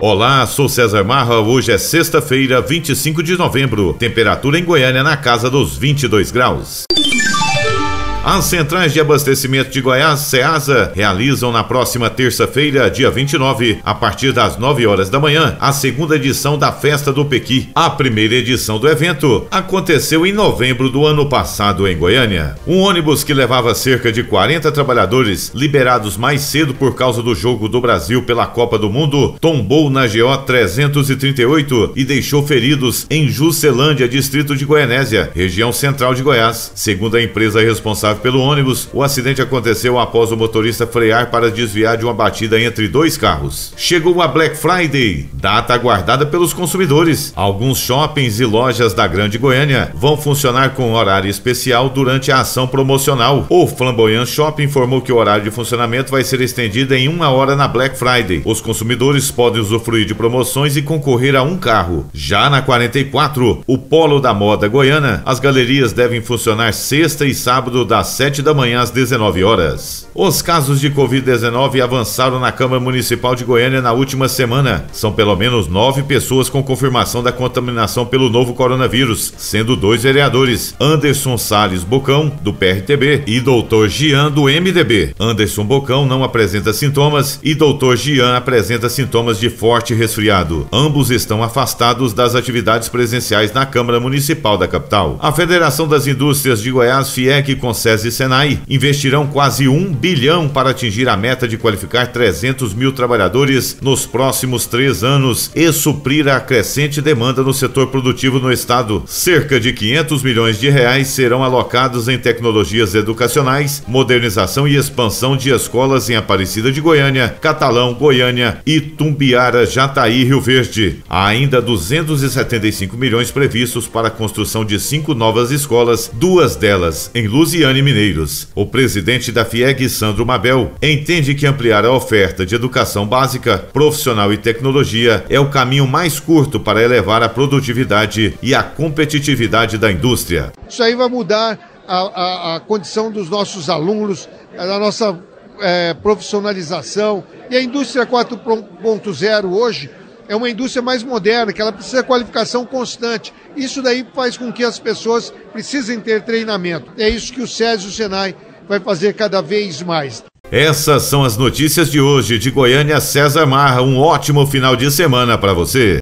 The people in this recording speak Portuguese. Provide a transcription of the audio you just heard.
Olá, sou César Marra. Hoje é sexta-feira, 25 de novembro. Temperatura em Goiânia na casa dos 22 graus. As centrais de abastecimento de Goiás, CEASA, realizam na próxima terça-feira, dia 29, a partir das 9 horas da manhã, a segunda edição da Festa do Pequi. A primeira edição do evento aconteceu em novembro do ano passado em Goiânia. Um ônibus que levava cerca de 40 trabalhadores, liberados mais cedo por causa do jogo do Brasil pela Copa do Mundo, tombou na GO 338 e deixou feridos em Juscelândia, distrito de Goianésia, região central de Goiás. Segundo a empresa responsável pelo ônibus, o acidente aconteceu após o motorista frear para desviar de uma batida entre dois carros. Chegou a Black Friday, data aguardada pelos consumidores. Alguns shoppings e lojas da Grande Goiânia vão funcionar com horário especial durante a ação promocional. O Flamboyant Shopping informou que o horário de funcionamento vai ser estendido em 1 hora na Black Friday. Os consumidores podem usufruir de promoções e concorrer a um carro. Já na 44, o Polo da Moda Goiana, as galerias devem funcionar sexta e sábado das 7 da manhã às 19 horas. Os casos de Covid-19 avançaram na Câmara Municipal de Goiânia na última semana. São pelo menos 9 pessoas com confirmação da contaminação pelo novo coronavírus, sendo 2 vereadores, Anderson Salles Bocão, do PRTB, e Dr. Gian, do MDB. Anderson Bocão não apresenta sintomas e Dr. Gian apresenta sintomas de forte resfriado. Ambos estão afastados das atividades presenciais na Câmara Municipal da capital. A Federação das Indústrias de Goiás, FIEG, com SESI e Senai, investirão quase 1 bilhão para atingir a meta de qualificar 300 mil trabalhadores nos próximos 3 anos e suprir a crescente demanda no setor produtivo no estado. Cerca de 500 milhões de reais serão alocados em tecnologias educacionais, modernização e expansão de escolas em Aparecida de Goiânia, Catalão, Goiânia, Itumbiara, Jataí e Rio Verde. Há ainda 275 milhões previstos para a construção de 5 novas escolas, 2 delas em Lusiânia e Mineiros. O presidente da FIEG, Sandro Mabel, entende que ampliar a oferta de educação básica, profissional e tecnologia é o caminho mais curto para elevar a produtividade e a competitividade da indústria. Isso aí vai mudar a condição dos nossos alunos, a nossa profissionalização. E a indústria 4.0 hoje é uma indústria mais moderna, que ela precisa de qualificação constante. Isso daí faz com que as pessoas precisem ter treinamento. É isso que o SESI e o Senai vai fazer cada vez mais. Essas são as notícias de hoje. De Goiânia, César Marra. Um ótimo final de semana para você.